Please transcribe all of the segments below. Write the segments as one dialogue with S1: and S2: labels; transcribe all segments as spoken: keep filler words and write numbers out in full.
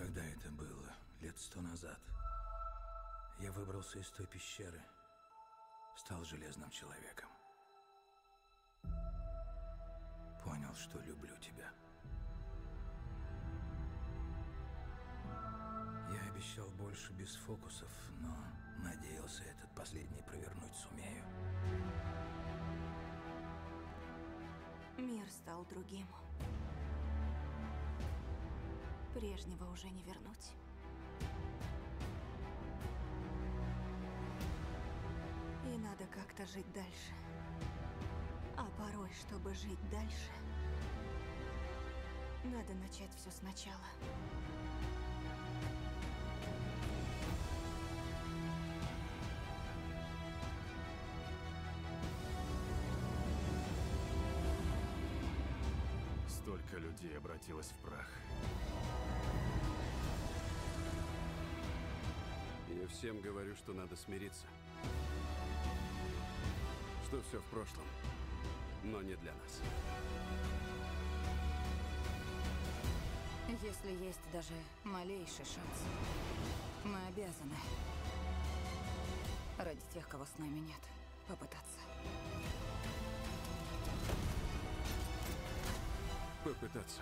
S1: Когда это было? Лет сто назад. Я выбрался из той пещеры, стал железным человеком. Понял, что люблю тебя. Я обещал больше без фокусов, но надеялся, этот последний провернуть сумею.
S2: Мир стал другим. Прежнего уже не вернуть. И надо как-то жить дальше. А порой, чтобы жить дальше, надо начать все сначала.
S3: Столько людей обратилось в прах. Я всем говорю, что надо смириться. Что все в прошлом, но не для нас.
S4: Если есть даже малейший шанс, мы обязаны, ради тех, кого с нами нет, попытаться.
S3: Попытаться.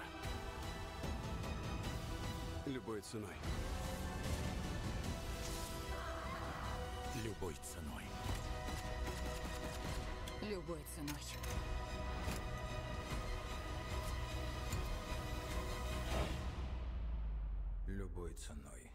S3: Любой ценой.
S1: Любой ценой.
S4: Любой ценой.
S1: Любой ценой.